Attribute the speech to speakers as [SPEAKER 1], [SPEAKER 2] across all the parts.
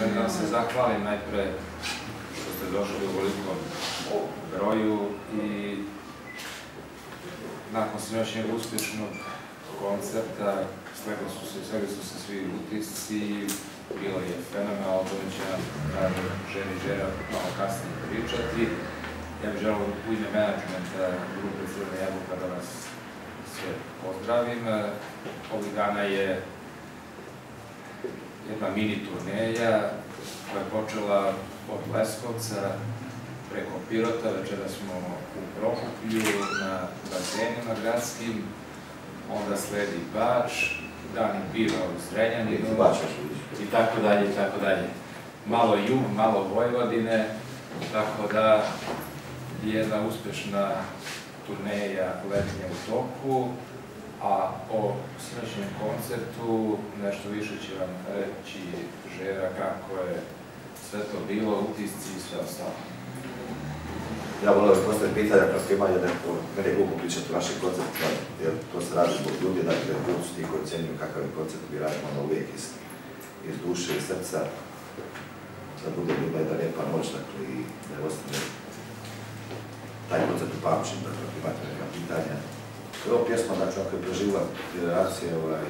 [SPEAKER 1] Želim da vam se zahvalim najpre što ste došli u velikom broju i nakon sinoćnjeg uspješnog koncerta sveli su se svi utisci, bilo je fenomenalno, o tome će nam ženi žena malo kasnije pričati. Ja bih želeo u ime menadžmenta grupe Crvena jabuka da vas sve pozdravim. Ovih dana je jedna mini turneja koja je počela od Leskovca preko Pirota, večera smo u Prokuplju na bazenima gradskim, onda sledi Bač, Dani piva u Zrenjaninu i tako dalje i tako dalje. Malo jug, malo Vojvodine, tako da je jedna uspješna turneja letnja u toku, a o sinoćnjem koncertu nešto više će vam reći Žera kako je sve to bilo, utisci i sve ostalo.
[SPEAKER 2] Ja volio bih postaviti pitanja kako imaju neko, meni je glupo pričati o našim koncertima, jer to se radi zbog ljudi, dakle, ljudi su ti koji ocjenjuju kakav je koncert, mi radimo ono uvijek iz duše i srca, da bude bila jedna lijepa noć, dakle, i da je ostane taj koncert upamćen, dakle, ako imate neka pitanja. Prvo pjesma, dakle, ako je preživila generacije,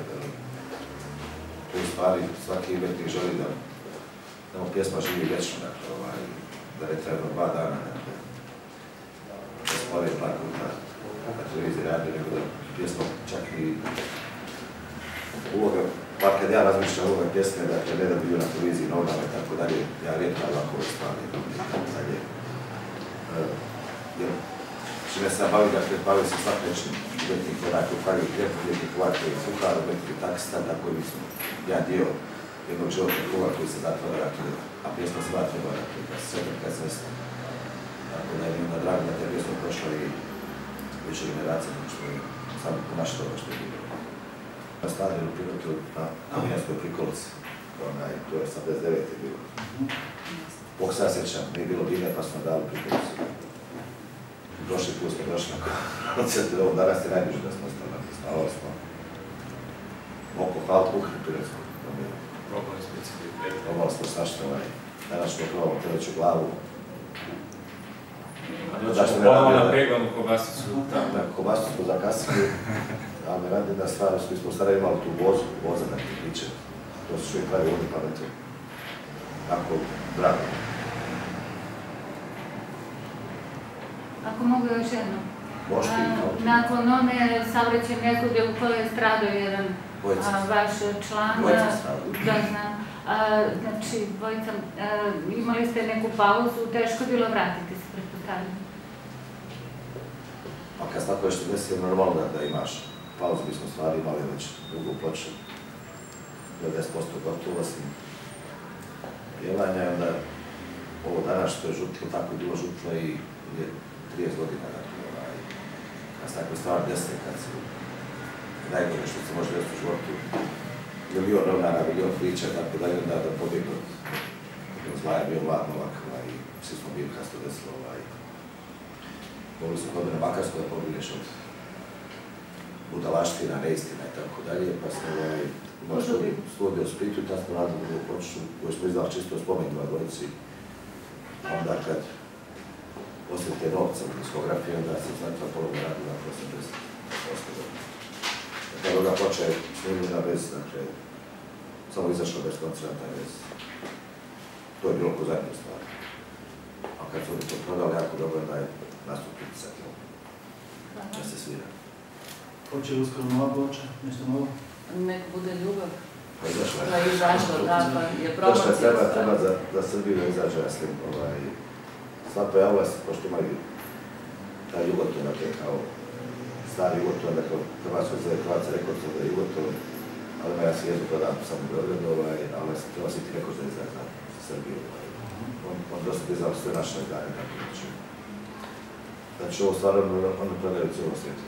[SPEAKER 2] to je stvari, svaki umetnik želi da mu pjesma živi vječno, dakle, da ne treba 2 dana, dakle, da spore par puta na televiziji radi, nego da pjesma čak i uloga, pa kad ja razmišljam uloga pjesme, dakle, ne da bi bio na televiziji nogama i tako dalje, ja rijetko ovako ove stvari i tako dalje. Jer čime se ja bavim, dakle, bavim se svak nečim umetnik, onako pravi klijepu, umetnik ovako i kuhar, umetnik taksista, tako i mi smo jedan dio jednog životnog kruga koji se zatvara, dakle, a pjesma se treba, dakle, da se sve kad svesta. Tako da je mi onda drago da te pjesma prošla i više generacija, što je samo po naše toga što je bilo. Na stadionu u Pirotu, na Kamijanskoj prikolici, to je 89. je bilo. Bog se ja sjećam, nije bilo bine pa smo dali prikolicu. Prošli put smo došli na koncert, ovo danas je najbliže da smo ostali, spavali smo oko hvala kuhne Pirotsko. Probali smo svašta, danas što probamo teleću glavu.
[SPEAKER 1] Ponovo na pegonu kobasicu.
[SPEAKER 2] Kobasicu smo zakasili, ali me radi jedna stvar, što smo sada imali tu voza na ti priče. To su što i pravi oni pametni. Tako, drago.
[SPEAKER 3] Ako mogu još jedno.
[SPEAKER 2] Možete i kao ti.
[SPEAKER 3] Nakon one saobraćajne nezgode u kojoj je stradao jedan vaš član, da znam, znači, dvojica, imali ste neku pauzu, teško je bilo vratiti se, pretpostavljam.
[SPEAKER 2] A kad se tako nešto desi, je normalno da imaš pauzu, mi smo stvari imali već drugu ploču, 90% gotovosti pjevanja, i onda ovo danas što je žutlo, tako je bilo žutlo i 30 godina, dakle, kad se takve stvari desi, kad se najgore što se može desiti u životu, milion rovnara, milion priča, tako da onda da pobjegnu od zla je bio mlad novak i svi smo bili kad se to desilo. Mogli smo kod mene Makarsko da pobjegneš od budalaština, neistina i tako dalje, pa smo imali studiju u Splitu i tad smo radili drugu ploču koju smo izdali čisto spomen dva dvojici. Onda kad poslije te novce u diskografiji, onda se znatila pologa radila oko 80%. Dakle, druga ploča je snimljena bez, dakle, samo izašla bez koncerta, to je bilo ko zadnja stvar. A kad su to prodali jako dobro, da je nastup pritisak, da se svira.
[SPEAKER 4] Hoće li uskoro nova ploča, nešto novo?
[SPEAKER 5] Nek bude ljubav.
[SPEAKER 2] Pa izašla
[SPEAKER 5] je. Pa izašla, da, pa je promocija.
[SPEAKER 2] Treba za Srbiju da izađe, ja slim. Sva pojavila se, pošto imaju taj Jugoton, dakle, kao stari Jugoton, dakle, Hrvatsko zove Hrvatska rekordca da je Jugoton, ali ja si jezu prodam sam u Beogradu, ali treba si ti rekord da izađe za Srbiju. On dosta izdao sve naše izdanje, tako da će. Znači, ovo stvarno ono prodaju cijelo svijetu.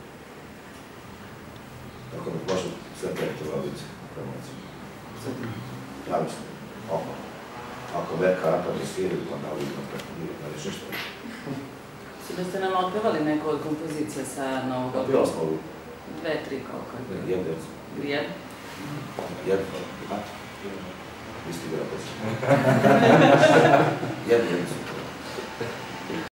[SPEAKER 2] Tako da može sve projektova biti promociju. Ja mislim, oko. Ako Verka napadne svijetu, onda uvidno preko nije, da li ništa.
[SPEAKER 5] Da ste nam otpevali neku od kompozicija sa novog albuma?
[SPEAKER 2] Otpevali smo
[SPEAKER 5] 2, 3, koliko?
[SPEAKER 2] Jedno.
[SPEAKER 5] Jedno?
[SPEAKER 2] Jedno. Vi ste bila posljedna. Jedni su.